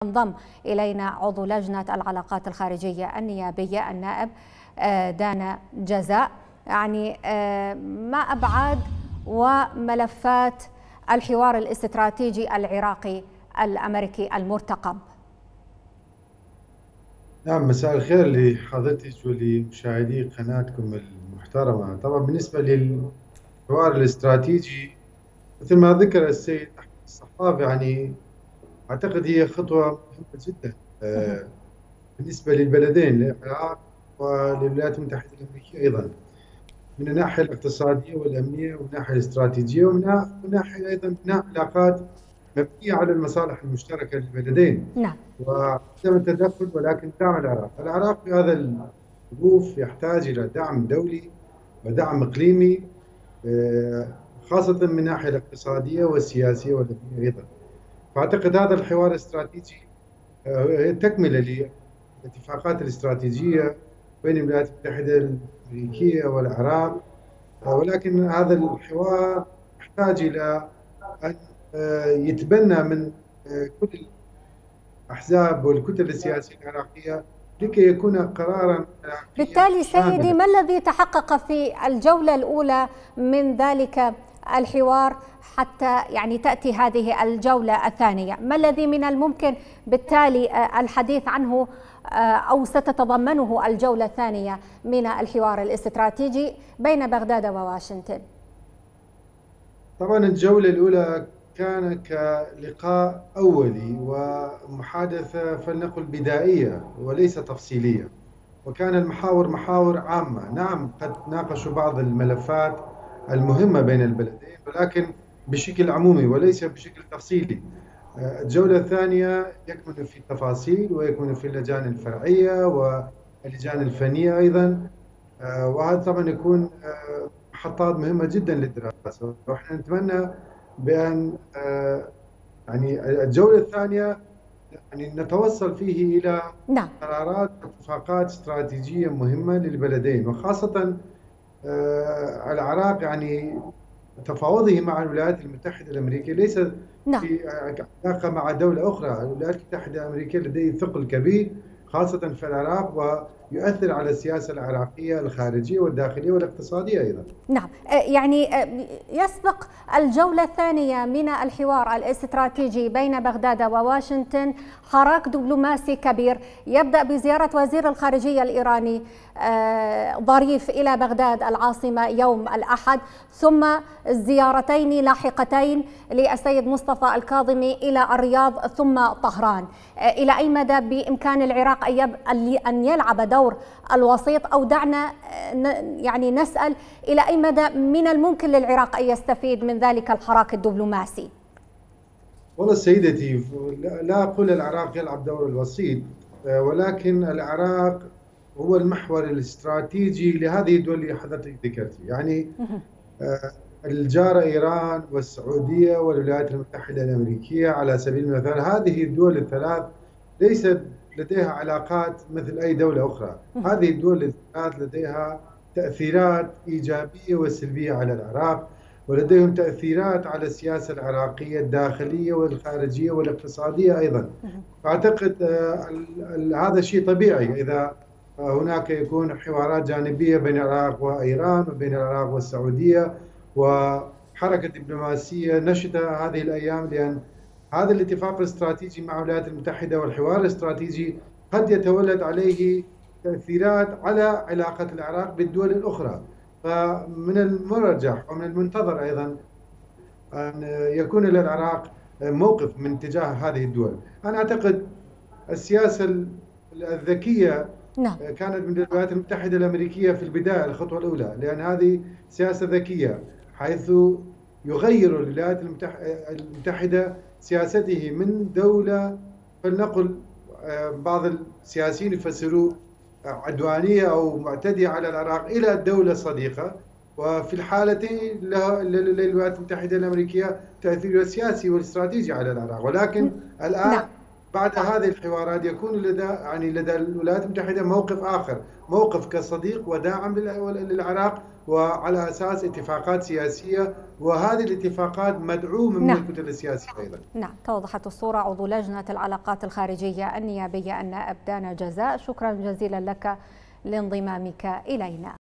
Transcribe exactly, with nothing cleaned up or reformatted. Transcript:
انضم إلينا عضو لجنة العلاقات الخارجية النيابية النائب دانا جزاء. يعني ما أبعاد وملفات الحوار الاستراتيجي العراقي الأمريكي المرتقب؟ نعم، مساء الخير لحضرتك ولمشاهدي قناتكم المحترمة. طبعا بالنسبة للحوار الاستراتيجي مثل ما ذكر السيد أحمد الصحاف، يعني أعتقد هي خطوة مهمة جدا آه، بالنسبة للبلدين، للعراق وللولايات المتحدة الأمريكية أيضا، من الناحية الاقتصادية والأمنية ومن الناحية الاستراتيجية ومن ناحية أيضا بناء علاقات مبنية على المصالح المشتركة للبلدين نعم. وعدم التدخل ولكن دعم العراق. العراق في هذا الظروف يحتاج إلى دعم دولي ودعم إقليمي، خاصة من الناحية الاقتصادية والسياسية والأمنية أيضا. فأعتقد هذا الحوار الاستراتيجي هي تكملة للاتفاقات الاستراتيجية بين الولايات المتحدة الأمريكية والعراق، ولكن هذا الحوار يحتاج إلى أن يتبنى من كل الأحزاب والكتل السياسية العراقية لكي يكون قرارا عراقيا بالتالي سيدي، شاملا. ما الذي تحقق في الجولة الأولى من ذلك الحوار حتى يعني تأتي هذه الجولة الثانية؟ ما الذي من الممكن بالتالي الحديث عنه أو ستتضمنه الجولة الثانية من الحوار الاستراتيجي بين بغداد وواشنطن؟ طبعا الجولة الأولى كان كلقاء أولي ومحادثة فلنقل بدائية وليس تفصيلية، وكان المحاور محاور عامة. نعم، قد ناقشوا بعض الملفات المهمة بين البلدين ولكن بشكل عمومي وليس بشكل تفصيلي. الجولة الثانية يكمن في التفاصيل ويكمن في اللجان الفرعية واللجان الفنية أيضا، وهذا طبعا يكون محطات مهمة جدا للدراسة، وإحنا نتمنى بأن يعني الجولة الثانية يعني نتوصل فيه إلى نعم. قرارات واتفاقات استراتيجية مهمة للبلدين، وخاصة العراق يعني تفاوضه مع الولايات المتحدة الأمريكية ليس نعم. في علاقة مع دولة أخرى. الولايات المتحدة الأمريكية لديه ثقل كبير خاصة في العراق، ويؤثر على السياسة العراقية الخارجية والداخلية والاقتصادية أيضا. نعم، يعني يسبق الجولة الثانية من الحوار الاستراتيجي بين بغداد وواشنطن حراك دبلوماسي كبير يبدأ بزيارة وزير الخارجية الإيراني ظريف إلى بغداد العاصمة يوم الأحد، ثم زيارتين لاحقتين للسيد مصطفى الكاظمي إلى الرياض ثم طهران. إلى أي مدى بإمكان العراق أن يلعب دور الوسيط، أو دعنا يعني نسأل إلى أي مدى من الممكن للعراق أن يستفيد من ذلك الحراك الدبلوماسي؟ والله سيدتي، لا أقول العراق يلعب دور الوسيط، ولكن العراق هو المحور الاستراتيجي لهذه الدول اللي حضرتك ذكرتي. يعني الجارة إيران والسعودية والولايات المتحدة الأمريكية على سبيل المثال، هذه الدول الثلاث ليست لديها علاقات مثل أي دولة أخرى. هذه الدول الثلاث لديها تأثيرات إيجابية وسلبية على العراق، ولديهم تأثيرات على السياسة العراقية الداخلية والخارجية والاقتصادية أيضا. أعتقد هذا شيء طبيعي إذا هناك يكون حوارات جانبية بين العراق وإيران وبين العراق والسعودية وحركة دبلوماسية نشطة هذه الأيام، لأن هذا الاتفاق الاستراتيجي مع الولايات المتحدة والحوار الاستراتيجي قد يتولد عليه تأثيرات على علاقة العراق بالدول الأخرى. فمن المرجح ومن المنتظر أيضا أن يكون للعراق موقف من تجاه هذه الدول. أنا أعتقد السياسة الذكية نعم. كانت من الولايات المتحدة الأمريكية في البداية الخطوة الأولى، لأن هذه سياسة ذكية حيث يغير الولايات المتحدة سياسته من دولة فلنقل بعض السياسيين يفسروه عدوانية أو معتدية على العراق إلى دولة صديقة، وفي الحالتين للولايات المتحدة الأمريكية تأثير السياسي والاستراتيجي على العراق. ولكن الآن نعم. بعد هذه الحوارات يكون لدى يعني لدى الولايات المتحدة موقف آخر، موقف كصديق وداعم للعراق وعلى أساس اتفاقات سياسية، وهذه الاتفاقات مدعومة من نعم. الكتل السياسية أيضا. نعم، توضحت الصورة. عضو لجنة العلاقات الخارجية النيابية النائب دانا جزاء، شكرا جزيلا لك لانضمامك إلينا.